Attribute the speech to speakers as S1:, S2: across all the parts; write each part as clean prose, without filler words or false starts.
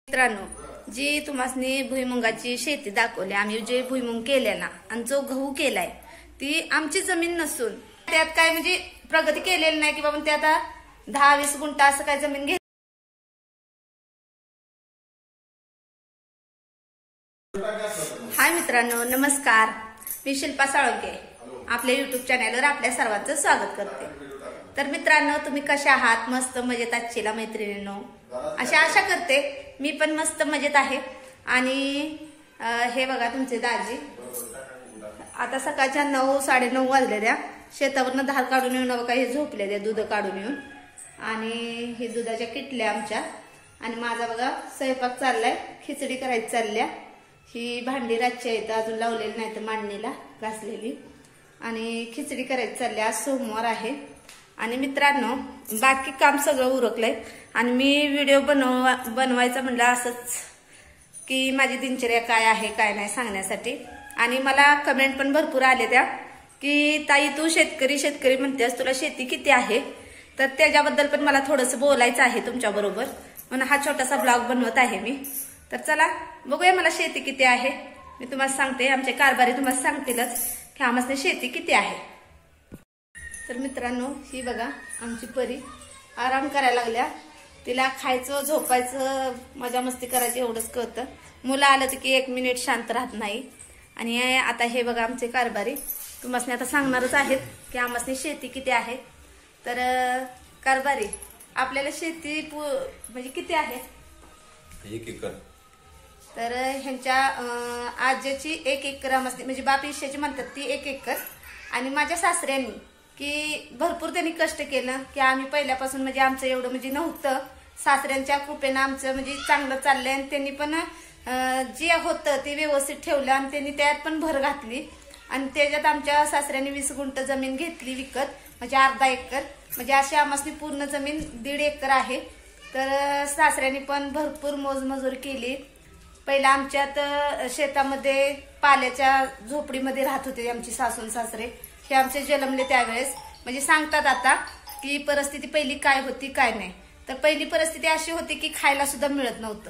S1: मित्रांनो, जी तुम्हासनी भुईमुगाची शेती दाखवली, आम्ही जे भुईमुग केलेला आणि जो गहू केलाय ती आमची जमीन नसून त्यात काय म्हणजे प्रगती केलेली नाही की बाबा ते आता 10-20 गुंठा असं काय जमीन घेत. हाय मित्रांनो, नमस्कार. मी शिल्पा साळुंखे आपल्या युट्यूब चॅनलवर आपल्या सर्वांचं स्वागत करते. तर मित्रांनो, तुम्ही कशा आहात? मस्त मजेत आजचीला मैत्रिणींनो, अशा आशा करते. मी पण मस्त मजेत आहे. आणि हे बघा तुमचे दाजी आता सकाळच्या 9-9:30 वाजलेल्या शेतावरनं धार काढून येऊन बघा हे झोपले त्या दूध काढून येऊन. आणि हे दुधाच्या किटल्या आमच्या. आणि माझा बघा स्वयंपाक चाललाय, खिचडी करायची चालल्या. ही भांडी रातची आहेत, अजून लावलेली नाही तर मांडणीला घासलेली. आणि खिचडी करायची चालली. आज सोमवार आहे. आणि मित्रांनो, बाकी काम सगळं उरकलंय. आणि मी व्हिडिओ बनवायचा म्हणलं असंच की माझी दिनचर्या काय आहे काय नाही सांगण्यासाठी. आणि मला कमेंट पण भरपूर आले त्या की ताई तू शेतकरी म्हणतेस, तुला शेती किती आहे? तर त्याच्याबद्दल पण मला थोडंसं बोलायचं आहे तुमच्या बरोबर, म्हणून हा छोटासा ब्लॉग बनवत आहे मी. तर चला बघूया मला शेती किती आहे. मी तुम्हाला सांगते, आमचे कारभारी तुम्हाला सांगतीलच की आम्हाला शेती किती आहे. तर मित्रांनो, ही बघा आमची परी आराम करायला लागल्या. तिला खायचं झोपायचं मजा मस्ती करायची एवढंच कळतं. मुलं आलं की 1 मिनिट शांत राहत नाही. आणि आता हे बघा आमचे कारभारी तुम्हाला आता सांगणारच आहेत की आम्हाला शेती किती आहे. तर कारभारी, आपल्याला शेती म्हणजे किती आहे?
S2: 1 एकर.
S1: तर ह्यांच्या आज्याची 1 एकर आमसनी म्हणजे बाप ईशाची म्हणतात ती 1 एकर. आणि माझ्या सासऱ्यांनी की भरपूर त्यांनी कष्ट केलं की आम्ही पहिल्यापासून म्हणजे आमचं एवढं म्हणजे नव्हतं. सासऱ्यांच्या कृपेनं आमचं म्हणजे चांगलं चाललंय. आणि त्यांनी पण जे होतं ते व्यवस्थित ठेवलं आणि त्यांनी त्यात पण भर घातली. आणि त्याच्यात आमच्या सासऱ्यांनी 20 गुंठ जमीन घेतली विकत, म्हणजे अर्धा एकर. म्हणजे अशी आम्हाला पूर्ण जमीन 1.5 एकर आहे. तर सासऱ्यांनी पण भरपूर मोजमजूर केली. पहिला आमच्यात शेतामध्ये पाल्याच्या झोपडीमध्ये राहत होते आमची सासून सासरे. हे आमचे जन्मले त्यावेळेस म्हणजे सांगतात आता की परिस्थिती पहिली काय होती काय नाही. तर पहिली परिस्थिती अशी होती की खायला सुद्धा मिळत नव्हतं.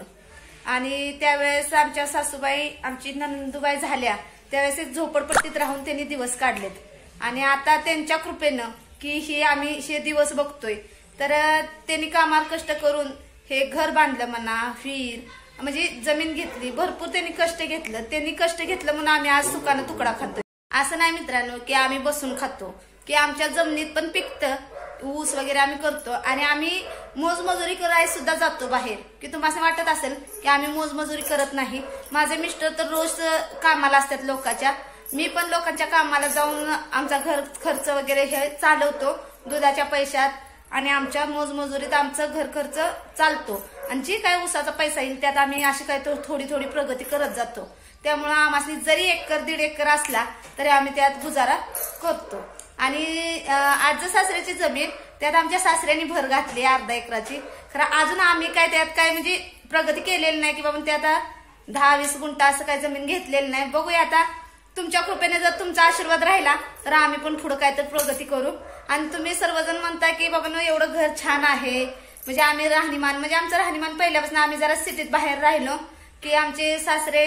S1: आणि त्यावेळेस आमच्या सासूबाई आमची नंदुबाई झाल्या त्यावेळेस एक झोपडपट्टीत राहून त्यांनी दिवस काढलेत. आणि आता त्यांच्या कृपेनं की आम्ही हे दिवस बघतोय. तर त्यांनी कामाला कष्ट करून हे घर बांधलं म्हणा, विहीर म्हणजे जमीन घेतली. भरपूर त्यांनी कष्ट घेतलं. त्यांनी कष्ट घेतलं म्हणून आम्ही आज सुखानं तुकडा खातोय. असं नाही मित्रांनो की आम्ही बसून खातो, की आमच्या जमिनीत पण पिकतं, ऊस वगैरे आम्ही करतो. आणि आम्ही मोजमजुरी करायला सुद्धा जातो बाहेर. की तुम्हाला वाटत असेल की आम्ही मोजमजुरी करत नाही. माझे मिस्टर तर रोज कामाला असतात लोकांच्या. मी पण लोकांच्या कामाला जाऊन आमचा घर खर्च वगैरे हे चालवतो दुधाच्या पैशात. आणि आमच्या मोजमजुरीत आमचं घर खर्च चालतो. आणि जी काय ऊसाचा पैसा येईल त्यात आम्ही अशी काय थोडी प्रगती करत जातो. त्यामुळे आम्हाला जरी 1 एकर 1.5 एकर असला तरी आम्ही त्यात गुजारा करतो. आणि आज सासऱ्याची जमीन त्यात आमच्या सासऱ्यांनी भर घातली अर्धा एकराची. खरं अजून आम्ही काय त्यात काय म्हणजे प्रगती केलेली नाही की बाबा ते आता 10-20 गुंठा असं काय जमीन घेतलेली नाही. बघूया आता तुमच्या कृपेने जर तुमचा आशीर्वाद राहिला तर आम्ही पण पुढे काय तर प्रगती करू. आणि तुम्ही सर्वजण म्हणता की बाबा एवढं घर छान आहे, म्हणजे आम्ही राहणीमान म्हणजे आमचं राहणीमान पहिल्यापासून आम्ही जरा सिटीत बाहेर राहिलो की आमचे सासरे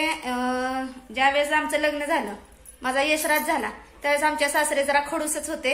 S1: ज्यावेळेस आमचं लग्न झालं, माझा यशराज झाला, त्यावेळेस आमच्या सासरे जरा खडूसच होते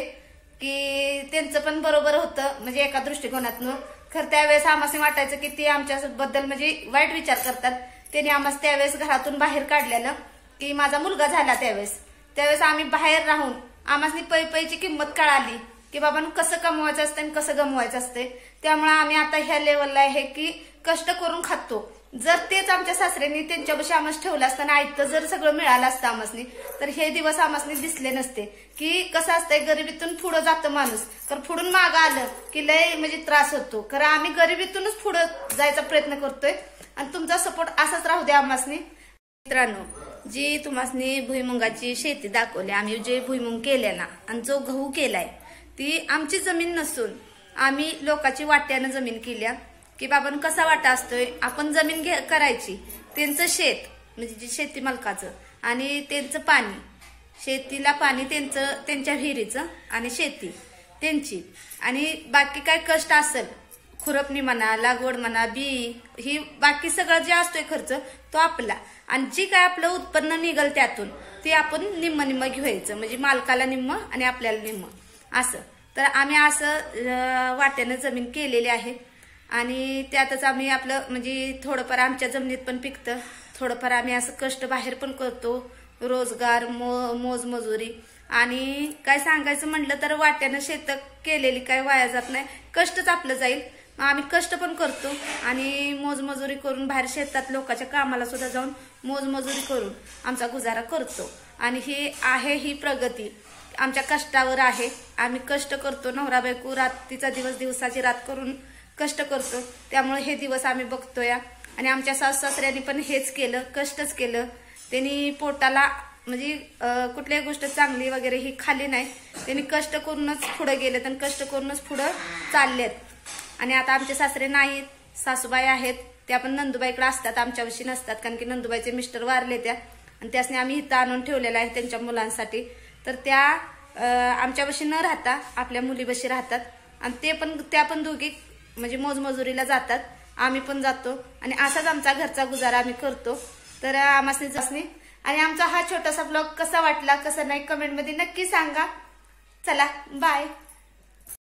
S1: की त्यांचं पण बरोबर होतं म्हणजे एका दृष्टिकोनातून. खरं त्यावेळेस आम्हाला वाटायचं की ते आमच्याबद्दल म्हणजे वाईट विचार करतात. त्यांनी आम्हाला त्यावेळेस घरातून बाहेर काढलेलं की माझा मुलगा झाला त्यावेळेस आम्ही बाहेर राहून आम्हाला पैची किंमत कळाली की बाबा कसं कमवायचं असतं आणि कसं गमवायचं असते. त्यामुळे आम्ही आता ह्या लेवलला आहे की कष्ट करून खातो. जर तेच आमच्या सासऱ्यांनी त्यांच्यापाशी आम्हाला ठेवलं असतं आणि आयतं जर सगळं मिळालं असतं आम्हाला तर हे दिवस आम्हाला दिसले नसते. की कसं असतंय, गरिबीतून पुढे जातं माणूस, तर पुढून मागं आलं की लय म्हणजे त्रास होतो. खरं आम्ही गरिबीतूनच पुढे जायचा प्रयत्न करतोय. आणि तुमचा सपोर्ट असाच राहू द्या आम्हाला. मित्रांनो, जी तुम्हासनी भुईमुगाची शेती दाखवली, आम्ही जे भुईमुग केलेला आणि जो गहू केलाय ती आमची जमीन नसून आम्ही लोकांची वाट्यानं जमीन केल्या. की बाबा कसा वाटा असतोय, आपण जमीन करायची, त्यांचं शेत म्हणजे जे शेती मालकाचं आणि त्यांचं पाणी, शेतीला पाणी त्यांच्या विहिरीचं आणि शेती त्यांची. आणि बाकी काय कष्ट असेल खुरपणी म्हणा, लागवड म्हणा, बी, ही बाकी सगळं जे असतोय खर्च तो आपला, आणि जी काय आपलं उत्पन्न निघल त्यातून ते आपण निम्म निम्म घ्यायचं, म्हणजे मालकाला निम्म आणि आपल्याला निम्म असं. तर आम्ही असं वाट्यानं जमीन केलेली आहे आणि त्यातच आम्ही आपलं म्हणजे थोडंफार आमच्या जमिनीत पण पिकतं, थोडंफार आम्ही असं कष्ट बाहेर पण करतो, रोजगार, मोजमजुरी. आणि काय सांगायचं म्हटलं तर वाट्यानं शेत केलेली काय वाया जात नाही, कष्टच आपलं जाईल. आम्ही कष्ट पण करतो आणि मोजमजुरी करून बाहेर शेतात लोकांच्या कामाला सुद्धा जाऊन मोजमजुरी करून आमचा गुजारा करतो. आणि ही आहे ही प्रगती आमच्या कष्टावर आहे. आम्ही कष्ट करतो, नवरा बायको रात्रीचा दिवस दिवसाची रात करून कष्ट करतो, त्यामुळे हे दिवस आम्ही बघतोय. आणि आमच्या सासू सासऱ्यांनी पण हेच केलं, कष्टच केलं. त्यांनी पोटाला म्हणजे कुठल्याही गोष्ट चांगली वगैरे ही खाली नाही, त्यांनी कष्ट करूनच पुढे गेलेत आणि कष्ट करूनच पुढे चाललेत. आणि आता आमचे सासरे नाहीत, सासूबाई आहेत, त्या पण नंदुबाईकडे असतात, आमच्याविषयी नसतात, कारण की नंदुबाईचे मिस्टर वारले त्या, आणि त्यासने आम्ही इथं आणून ठेवलेलं आहे त्यांच्या मुलांसाठी. तर त्या आमच्यापाशी न राहता आपल्या मुलीपाशी राहतात आणि त्या पण दोघी म्हणजे मोजमजुरीला जातात, आम्ही पण जातो आणि असाच आमचा घरचा गुजारा आम्ही करतो. तर आम्हासनी आणि आमचा हा छोटासा ब्लॉग कसा वाटला कसा नाही कमेंटमध्ये नक्की सांगा. चला बाय.